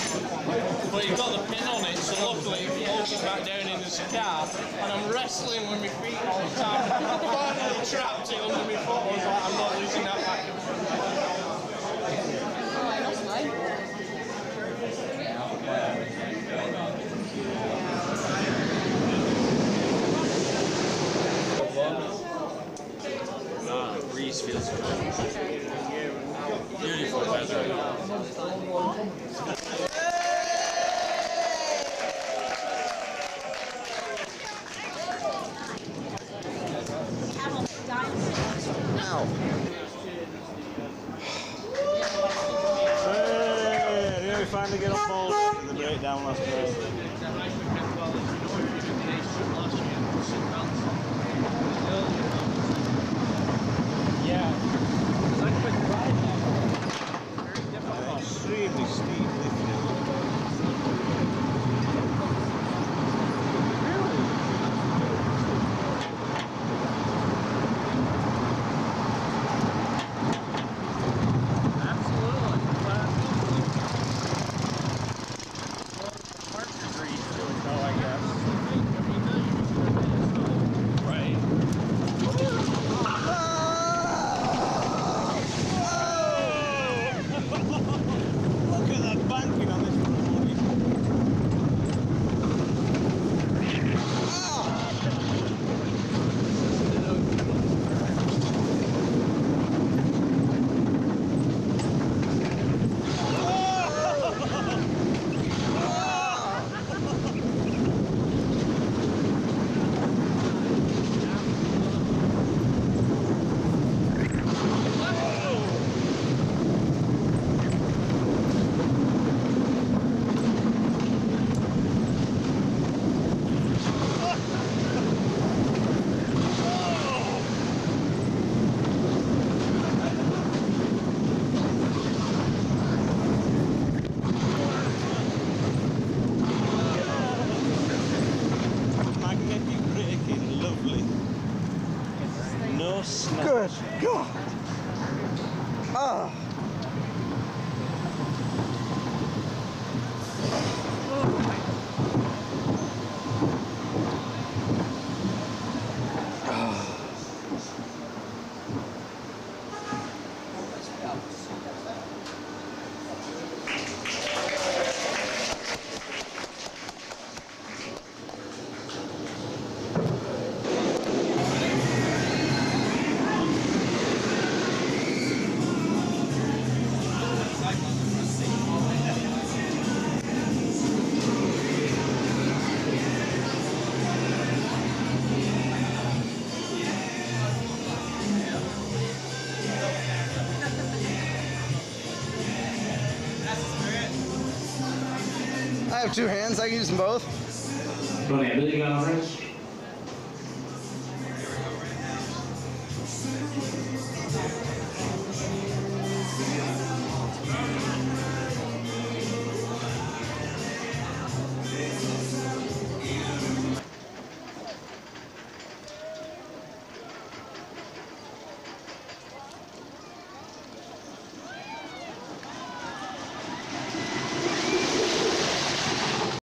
But you've got the pin on it, so luckily it pulls back down in this car, and I'm wrestling with my feet all the time. I finally trapped it under my foot. I was like, I'm not losing that back and forth. That's nice. Ah, the breeze feels good. Beautiful weather. Ow. Hey, we finally get on board after the breakdown last night. Yeah. Extremely steep lift now. No snap. Good God. Ah. I have two hands, I can use them both. You want to ability gun on this?